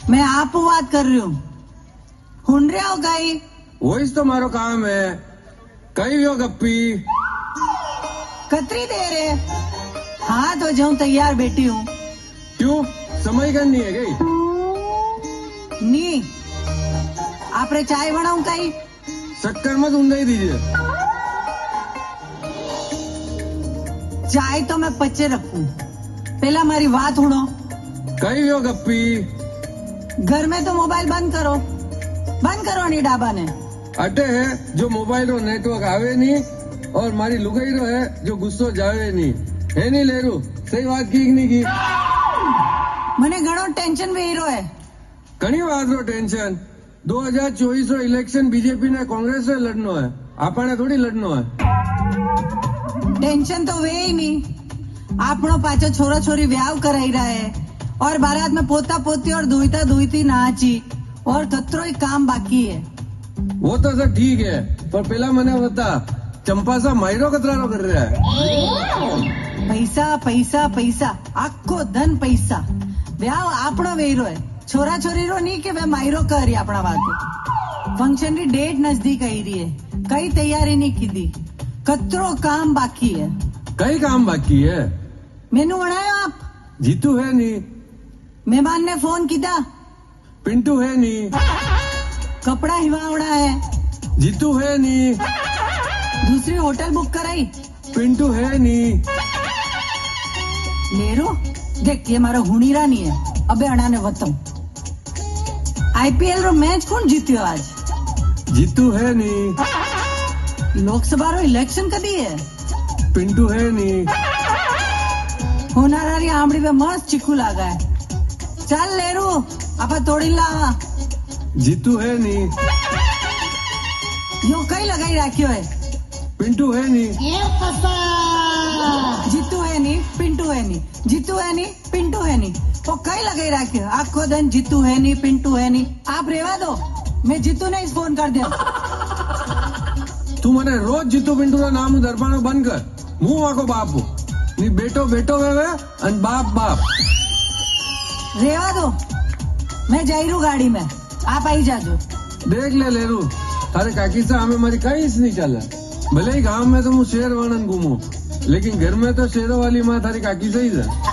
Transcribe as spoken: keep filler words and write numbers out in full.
मैं आप बात कर रही हूँ। सुन रहे हो कहीं? वही तो मारो काम है। कहीं हो गप्पी कतरी दे रहे? हाँ तो जाऊं तैयार बैठी हूँ। क्यों समय करनी है गई? नहीं आप रे चाय बनाऊं कहीं? शक्कर मत ऊंधा ही दीजिए। चाय तो मैं पच्चे रखूं, पहला हमारी बात सुनो। कहीं हो गप्पी? घर में तो मोबाइल बंद करो, बंद करो नहीं डाबा ने। अटे है जो मोबाइल रो नेटवर्क आवे नहीं और मारी लुगाई रो है जो गुस्सो जावे नहीं है। नहीं लेरू सही बात की नहीं की? मने घणो टेंशन भी हीरो है। घणी बात रो टेंशन। दो हजार चौबीस रो इलेक्शन बीजेपी ने कांग्रेस से लड़नो है, आपने थोड़ी लड़नो है। टेंशन तो वे ही नहीं। आपनो पाचो छोरा छोरी व्याव कराई रहा है और बारात में पोता पोती और दुईता दुईती नाची और कतरो ही काम बाकी है। वो तो सब ठीक है पर पहला मैंने बता चंपा सा मायरो कतरारो कर रहा है। पैसा पैसा पैसा आखो धन पैसा। व्याव आपनो वेरो है, छोरा छोरी रो नहीं के वे मायरो करी अपना बात। फंक्शन की डेट नजदीक आई रही है, कई तैयारी नहीं की दी, कतरो काम बाकी है। कई काम बाकी है? मेनू बनायो आप? जीतू है नहीं। मेहमान ने फोन किया? पिंटू है नहीं। कपड़ा हिवावड़ा है? जीतू है नहीं। दूसरी होटल बुक कराई? पिंटू है नहीं। लेरो देख ये मारा हुनीरा नहीं है। अबे अणा ने बताऊं आईपीएल रो मैच कौन जीत्यो आज? जीतू है नहीं। लोकसभा रो इलेक्शन कदी है? पिंटू है नहीं। होनारारी आमड़ी पे मस्त चिकू लागा है। चल लेरू आपा तोड़ी ला। जीतू है नहीं। यो कई लगाई राखियो है? पिंटू है नहीं। ये फसा। जीतू है नहीं, पिंटू है नहीं, जीतू है नहीं, पिंटू है नहीं, वो कई लगाई राखियो। आखो दिन जीतू है नहीं, पिंटू है नहीं। आप रेवा दो, मैं जीतू ने इस फोन कर दिया। तू मने रोज जीतू पिंटू का नाम दरबानो बंद कर। मुंह आको बाप नी बेटो बेटो वेवे अन बाप बाप। रेवा दो, मैं जाइरू गाड़ी में, आप आई जाजो। देख ले लेरू थारे काकी से हमें हमारी कहीं नहीं चला। भले ही गांव में तो मुझे शेर वर्णन घूमू लेकिन घर में तो शेरों वाली माँ थारी काकी से ही था।